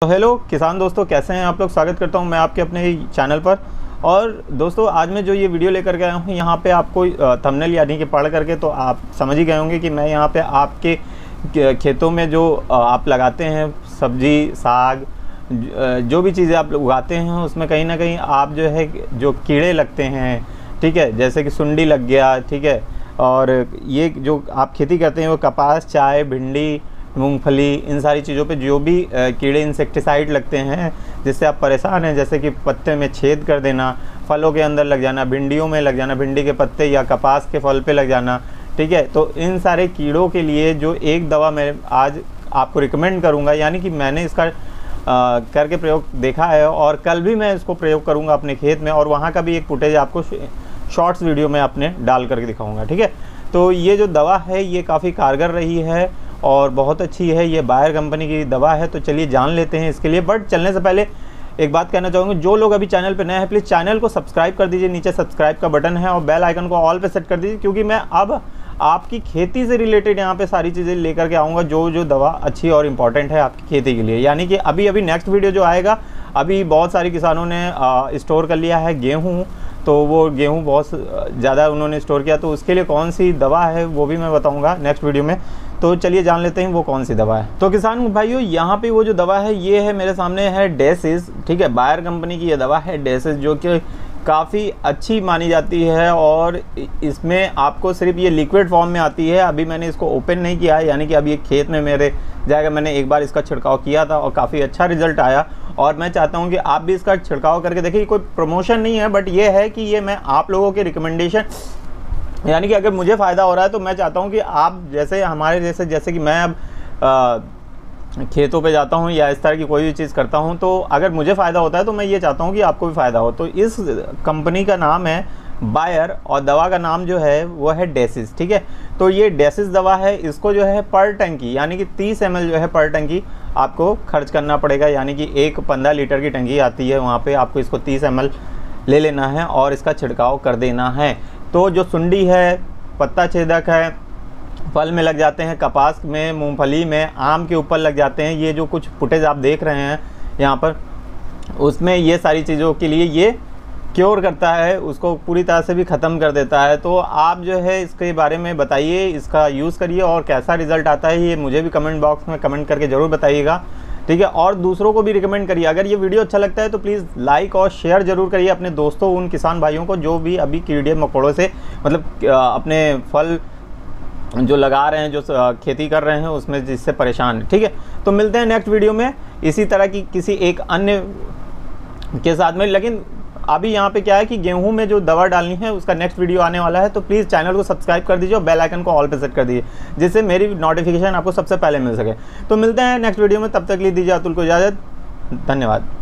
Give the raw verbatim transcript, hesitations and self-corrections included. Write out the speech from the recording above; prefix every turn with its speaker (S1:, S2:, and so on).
S1: तो हेलो किसान दोस्तों, कैसे हैं आप लोग। स्वागत करता हूं मैं आपके अपने चैनल पर। और दोस्तों आज मैं जो ये वीडियो लेकर के आया हूं, यहाँ पे आपको थंबनेल यानी कि पढ़ करके तो आप समझ ही गए होंगे कि मैं यहाँ पे आपके खेतों में जो आप लगाते हैं सब्जी साग जो भी चीज़ें आप उगाते हैं उसमें कहीं ना कहीं आप जो है जो कीड़े लगते हैं, ठीक है, जैसे कि सुंडी लग गया, ठीक है, और ये जो आप खेती करते हैं वो कपास, चाय, भिंडी, मूंगफली, इन सारी चीज़ों पे जो भी कीड़े इंसेक्टिसाइड लगते हैं जिससे आप परेशान हैं, जैसे कि पत्ते में छेद कर देना, फलों के अंदर लग जाना, भिंडियों में लग जाना, भिंडी के पत्ते या कपास के फल पे लग जाना, ठीक है। तो इन सारे कीड़ों के लिए जो एक दवा मैं आज आपको रिकमेंड करूँगा, यानी कि मैंने इसका आ, करके प्रयोग देखा है और कल भी मैं इसको प्रयोग करूँगा अपने खेत में, और वहाँ का भी एक फुटेज आपको शॉर्ट्स वीडियो में अपने डाल करके दिखाऊँगा, ठीक है। तो ये जो दवा है ये काफ़ी कारगर रही है और बहुत अच्छी है, ये बायर कंपनी की दवा है। तो चलिए जान लेते हैं इसके लिए। बट चलने से पहले एक बात कहना चाहूँगा, जो लोग अभी चैनल पे नए हैं प्लीज़ चैनल को सब्सक्राइब कर दीजिए, नीचे सब्सक्राइब का बटन है और बेल आइकन को ऑल पे सेट कर दीजिए, क्योंकि मैं अब आपकी खेती से रिलेटेड यहाँ पे सारी चीज़ें लेकर के आऊँगा जो जो दवा अच्छी और इम्पॉर्टेंट है आपकी खेती के लिए। यानी कि अभी अभी नेक्स्ट वीडियो जो आएगा, अभी बहुत सारे किसानों ने आ, स्टोर कर लिया है गेहूँ, तो वो गेहूँ बहुत ज़्यादा उन्होंने स्टोर किया, तो उसके लिए कौन सी दवा है वो भी मैं बताऊँगा नेक्स्ट वीडियो में। तो चलिए जान लेते हैं वो कौन सी दवा है। तो किसान भाइयों, यहाँ पे वो जो दवा है ये है मेरे सामने है डेसिस, ठीक है, बायर कंपनी की ये दवा है डेसिस, जो कि काफ़ी अच्छी मानी जाती है और इसमें आपको सिर्फ ये लिक्विड फॉर्म में आती है। अभी मैंने इसको ओपन नहीं किया है, यानी कि अभी ये खेत में मेरे जाएगा। मैंने एक बार इसका छिड़काव किया था और काफ़ी अच्छा रिजल्ट आया, और मैं चाहता हूँ कि आप भी इसका छिड़काव करके देखिए। कोई प्रमोशन नहीं है, बट ये है कि ये मैं आप लोगों के रिकमेंडेशन, यानी कि अगर मुझे फ़ायदा हो रहा है तो मैं चाहता हूँ कि आप जैसे हमारे जैसे जैसे कि मैं अब आ, खेतों पे जाता हूँ या इस तरह की कोई भी चीज़ करता हूँ, तो अगर मुझे फ़ायदा होता है तो मैं ये चाहता हूँ कि आपको भी फ़ायदा हो। तो इस कंपनी का नाम है बायर और दवा का नाम जो है वो है डेसिस, ठीक है। तो ये डेसिस दवा है, इसको जो है पर टंकी यानी कि तीस एम एल जो है पर टंकी आपको खर्च करना पड़ेगा, यानी कि एक पंद्रह लीटर की टंकी आती है, वहाँ पर आपको इसको तीस एम एल ले लेना है और इसका छिड़काव कर देना है। तो जो सुंडी है, पत्ता छेदक है, फल में लग जाते हैं, कपास में, मूंगफली में, आम के ऊपर लग जाते हैं, ये जो कुछ फुटेज आप देख रहे हैं यहाँ पर, उसमें ये सारी चीज़ों के लिए ये क्योर करता है, उसको पूरी तरह से भी ख़त्म कर देता है। तो आप जो है इसके बारे में बताइए, इसका यूज़ करिए और कैसा रिज़ल्ट आता है ये मुझे भी कमेंट बॉक्स में कमेंट करके ज़रूर बताइएगा, ठीक है। और दूसरों को भी रिकमेंड करिए। अगर ये वीडियो अच्छा लगता है तो प्लीज़ लाइक और शेयर जरूर करिए अपने दोस्तों, उन किसान भाइयों को जो भी अभी कीड़े मकोड़ों से मतलब अपने फल जो लगा रहे हैं, जो खेती कर रहे हैं उसमें जिससे परेशान है, ठीक है। तो मिलते हैं नेक्स्ट वीडियो में इसी तरह की किसी एक अन्य के साथ में। लेकिन अभी यहाँ पे क्या है कि गेहूं में जो दवा डालनी है उसका नेक्स्ट वीडियो आने वाला है, तो प्लीज़ चैनल को सब्सक्राइब कर दीजिए और बेल आइकन को ऑल पे सेट कर दीजिए, जिससे मेरी नोटिफिकेशन आपको सबसे पहले मिल सके। तो मिलते हैं नेक्स्ट वीडियो में, तब तक के लिए दीजिए अतुल को इजाज़त। धन्यवाद।